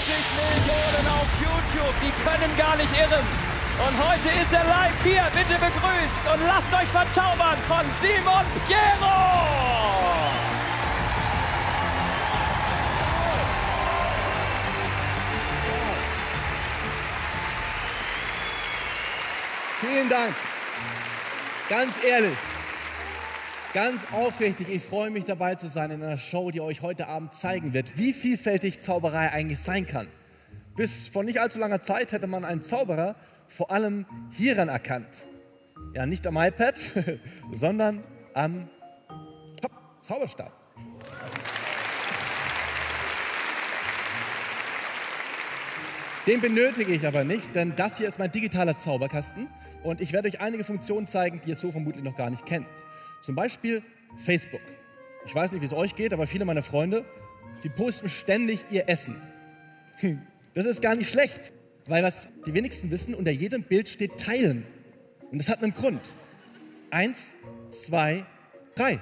Millionen auf YouTube, die können gar nicht irren. Und heute ist er live hier, bitte begrüßt und lasst euch verzaubern von Simon Piero! Vielen Dank. Ganz ehrlich, ganz aufrichtig, ich freue mich dabei zu sein in einer Show, die euch heute Abend zeigen wird, wie vielfältig Zauberei eigentlich sein kann. Bis vor nicht allzu langer Zeit hätte man einen Zauberer vor allem hieran erkannt. Ja, nicht am iPad, sondern am Zauberstab. Den benötige ich aber nicht, denn das hier ist mein digitaler Zauberkasten und ich werde euch einige Funktionen zeigen, die ihr so vermutlich noch gar nicht kennt. Zum Beispiel Facebook. Ich weiß nicht, wie es euch geht, aber viele meiner Freunde, die posten ständig ihr Essen. Das ist gar nicht schlecht, weil was die wenigsten wissen, unter jedem Bild steht Teilen. Und das hat einen Grund. 1, 2, 3.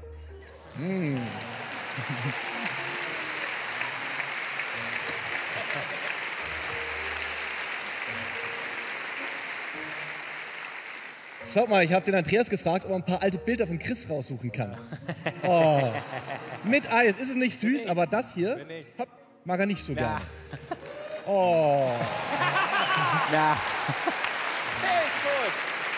Schaut mal, ich habe den Andreas gefragt, ob er ein paar alte Bilder von Chris raussuchen kann. Oh. Mit Eis. Ist es nicht süß, aber das hier mag er nicht so gerne. Oh. Na. Hey, ist gut.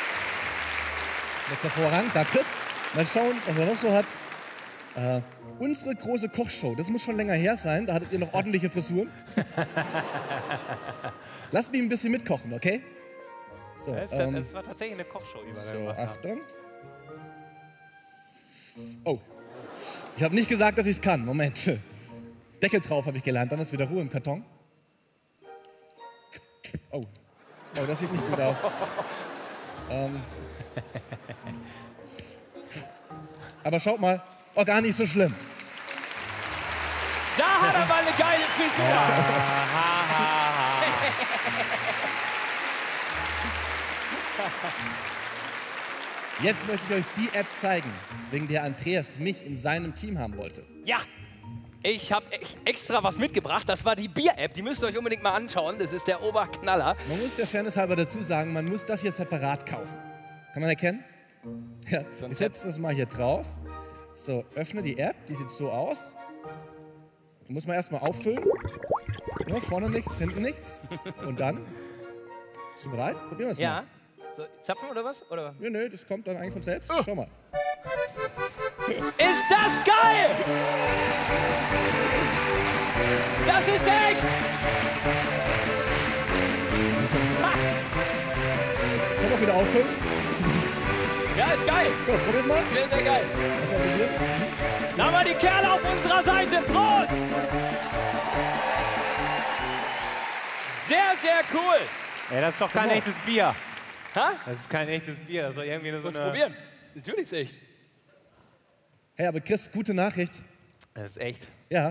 Nicht hervorragend, danke. Mal schauen, was er noch so hat. Unsere große Kochshow, das muss schon länger her sein, da hattet ihr noch ordentliche Frisuren. Lasst mich ein bisschen mitkochen, okay? So, es war tatsächlich eine Kochshow, die wir da gemacht haben. Achtung. Oh, ich habe nicht gesagt, dass ich es kann. Moment. Deckel drauf habe ich gelernt, dann ist wieder Ruhe im Karton. Oh, das sieht nicht gut aus. Aber schaut mal, gar nicht so schlimm. Da hat er mal eine geile Frisur. Jetzt möchte ich euch die App zeigen, wegen der Andreas mich in seinem Team haben wollte. Ja, ich habe extra was mitgebracht. Das war die Bier-App. Die müsst ihr euch unbedingt mal anschauen. Das ist der Oberknaller. Man muss der Fairness halber dazu sagen, man muss das hier separat kaufen. Kann man erkennen? Ja, ich setze das mal hier drauf. So, öffne die App. Die sieht so aus. Die muss man erstmal auffüllen. Ja, vorne nichts, hinten nichts. Und dann. Bist du bereit? Probieren wir es mal. Ja. So, zapfen oder was? Oder? Nö, das kommt dann eigentlich von selbst. Schau mal. Ist das geil! Das ist echt! Kann man wieder auffüllen? Ja, ist geil! So, probiert mal. Sehr, sehr geil. Da mal die Kerle auf unserer Seite. Prost! Sehr, sehr cool. Ey, das ist doch kein echtes Bier. Ha? Das ist kein echtes Bier. Das ist doch irgendwie nur so Kurz eine... probieren. Natürlich ist echt. Hey, aber Chris, gute Nachricht. Das ist echt. Ja.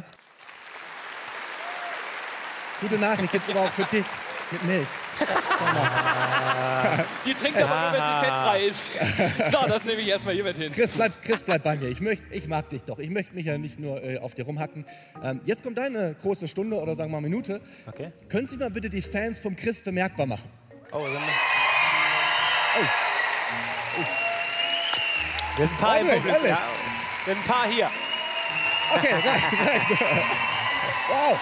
Gute Nachricht gibt's aber auch für dich. Mit Milch. Die trinkt aber nur, wenn sie fettfrei ist. So, das nehme ich erstmal hier mit hin. Chris, bleib bei mir. Ich mag dich doch. Ich möchte mich ja nicht nur auf dir rumhacken. Jetzt kommt deine große Stunde oder sagen wir mal Minute. Okay. Können Sie mal bitte die Fans vom Chris bemerkbar machen? Oh, dann... Oh. Wir sind ein paar im Publikum. Ja, wir sind ein paar hier. Okay, reicht. Wow.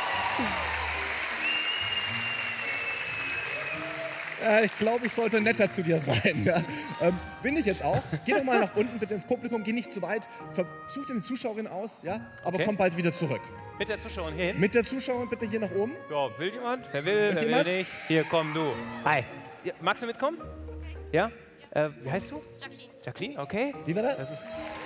Ich glaube, ich sollte netter zu dir sein. Ja. Bin ich jetzt auch. Geh doch mal nach unten, bitte ins Publikum. Geh nicht zu weit. Such dir eine Zuschauerin aus, ja? Aber komm bald wieder zurück. Mit der Zuschauerin hier hin? Mit der Zuschauerin bitte hier nach oben. Ja, will jemand? Wer will, wer jemand? will nicht? Hier, komm, du. Hi. Ja, magst du mitkommen? Ja? Wie heißt du? Jacqueline. Jacqueline, okay. Wie war das? Das ist...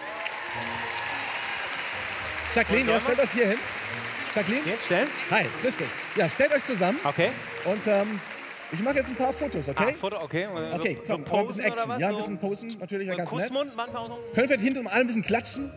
Jacqueline, ja, stellt euch hier hin. Jacqueline? Hier, stellen. Hi, grüß dich. Ja, stellt euch zusammen. Okay. Und ich mache jetzt ein paar Fotos, okay? Foto, okay. Okay, so komm, posen ein bisschen Action. oder was? Ja, ein bisschen posen, natürlich, ja, So ganz nett. Kussmund manchmal auch noch? Können wir vielleicht hinten mal ein bisschen klatschen?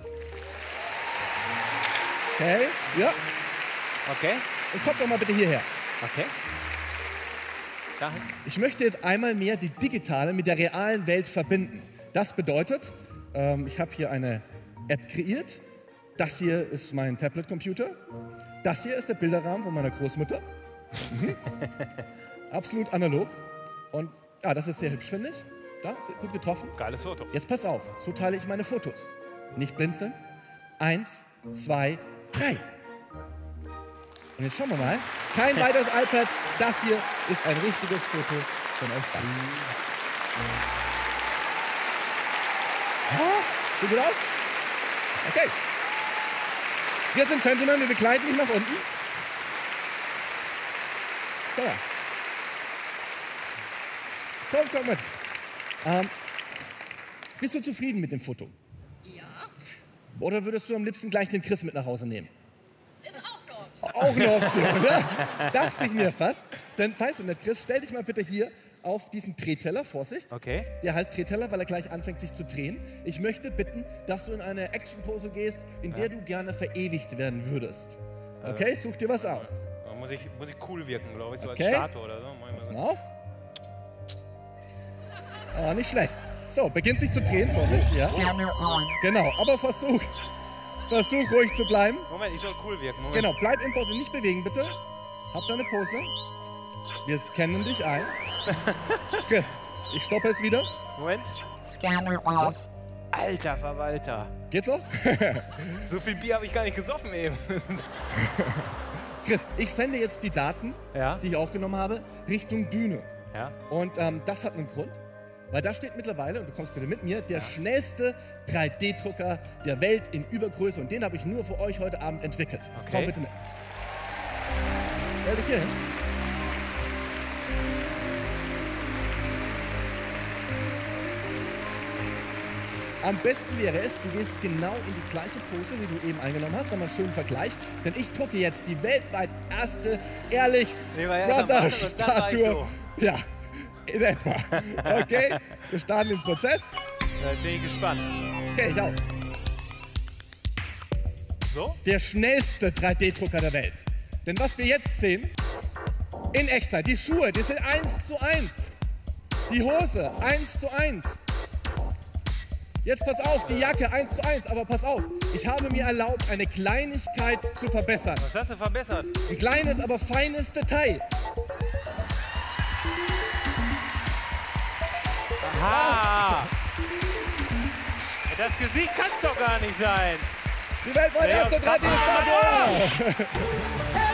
Okay, ja. Okay. Und kommt doch mal bitte hierher. Okay. Dahin. Ich möchte jetzt einmal mehr die digitale mit der realen Welt verbinden. Das bedeutet, ich habe hier eine App kreiert. Das hier ist mein Tablet-Computer. Das hier ist der Bilderrahmen von meiner Großmutter. Absolut analog. Und ja, das ist sehr hübsch, finde ich. Da, ist gut getroffen. Geiles Foto. Jetzt pass auf, so teile ich meine Fotos. Nicht blinzeln. 1, 2, 3. Und jetzt schauen wir mal. Kein weiteres iPad. Das hier ist ein richtiges Foto von euch beiden. Sieht gut aus? Okay. Wir sind Gentlemen, wir begleiten dich nach unten. Komm mal. Komm mit. Bist du zufrieden mit dem Foto? Ja. Oder würdest du am liebsten gleich den Chris mit nach Hause nehmen? Ist auch noch. Auch eine Option, ja? Dachte ich mir fast. Dann zeigst du nicht, Chris, stell dich mal bitte hier auf diesen Drehteller, Vorsicht. Okay. Der heißt Drehteller, weil er gleich anfängt, sich zu drehen. Ich möchte bitten, dass du in eine Action-Pose gehst, in der du gerne verewigt werden würdest. Okay, such dir was aus. Muss ich cool wirken, glaube ich, so Okay. als Statue oder so. Pass mal auf. Ah, nicht schlecht. So, beginnt sich zu drehen, Vorsicht, ja. Genau, aber versuch ruhig zu bleiben. Moment, ich soll cool wirken. Moment. Genau, bleib in Pose, nicht bewegen, bitte. Hab deine Pose. Wir scannen dich ein. Chris, ich stoppe es wieder. Moment. Scanner on. Alter Verwalter. Geht's noch? So viel Bier habe ich gar nicht gesoffen eben. Chris, ich sende jetzt die Daten, Ja. die ich aufgenommen habe, Richtung Bühne. Ja. Und das hat einen Grund, weil da steht mittlerweile, und du kommst bitte mit mir, der schnellste 3D-Drucker der Welt in Übergröße. Und den habe ich nur für euch heute Abend entwickelt. Okay. Komm bitte mit. Stell dich hier hin. Am besten wäre es, du gehst genau in die gleiche Pose, die du eben eingenommen hast. Nochmal einen schönen Vergleich. Denn ich drucke jetzt die weltweit erste Ehrlich Nee, war erst am Anfang und das war ich Brother-Statue. so. Ja, in etwa. Okay, wir starten den Prozess. Da bin ich gespannt. Okay, ich auch. So? Der schnellste 3D-Drucker der Welt. Denn was wir jetzt sehen, in Echtzeit, die Schuhe, die sind 1:1. Die Hose, 1:1. Jetzt pass auf, die Jacke 1:1, aber pass auf, ich habe mir erlaubt, eine Kleinigkeit zu verbessern. Was hast du verbessert? Ein kleines, aber feines Detail. Aha! Das Gesicht kann es doch gar nicht sein. Die weltweit erste 3D-Statue.